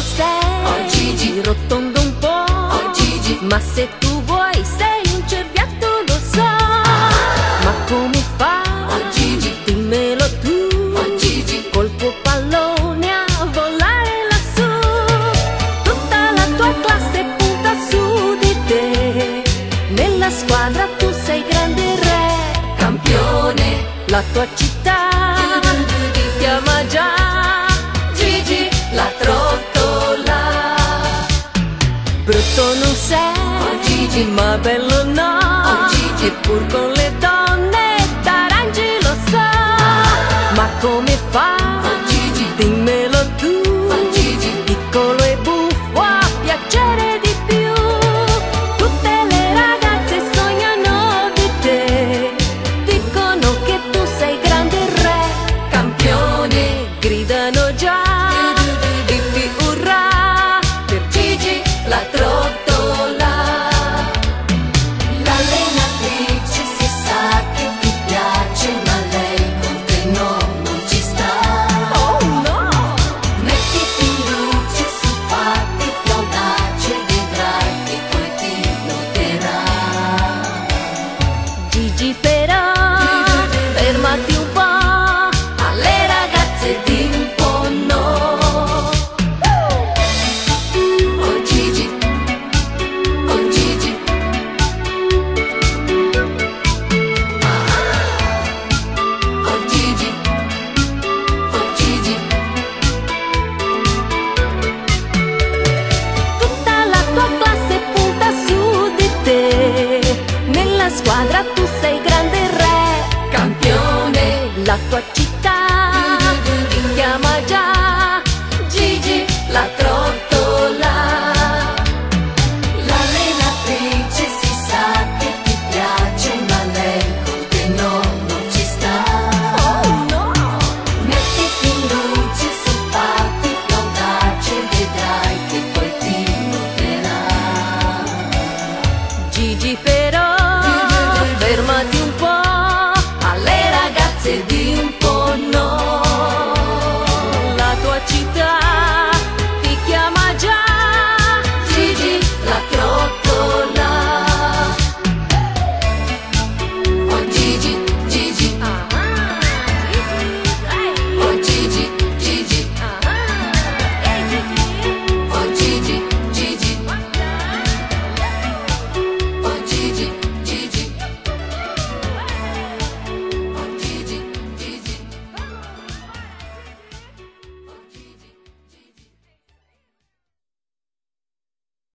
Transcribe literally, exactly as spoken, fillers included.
lo sei, oh Gigi, rotondo un po', oh Gigi, ma se tu vuoi sei un cerbiatto, lo so. Ma come fa, oh Gigi, dimmelo tu, oh Gigi, col tuo pallone a volare lassù. Tutta la tua classe punta su di te, nella squadra tu sei grande re, campione, la tua città ti chiama già Gigi, la trottola. Brutto non sei, oh Gigi, ma bello no, oh Gigi, e pur con le donne t'arrangi, lo so. Ma come fa, oh Gigi, dimmelo tu, oh Gigi, piccolo e buffo a piacere di più. Tutte le ragazze sognano di te, dicono che tu sei grande re, campione, gridano già, Pippi urrà, per Gigi, la trottola. L'allenatrice si sa che ti piace, ma lei con te no, non ci sta. oh no! Mettiti in luce, su fatti più audace, vedrai che poi ti noterà. Gigi però, fermati un po', Alle ragazze di un po' no. Oh Gigi, oh Gigi, oh Gigi, oh Gigi, tutta la tua classe punta su di te, nella squadra tu sei grande re, campione, la tua città ti chiama già Gigi, la trottola. L'allenatrice si sa che ti piace, ma lei con te no, non ci sta. oh no! Mettiti in luce, su fatti più audace, vedrai che poi ti noterà. Gigi però, fermati un po', Alle ragazze di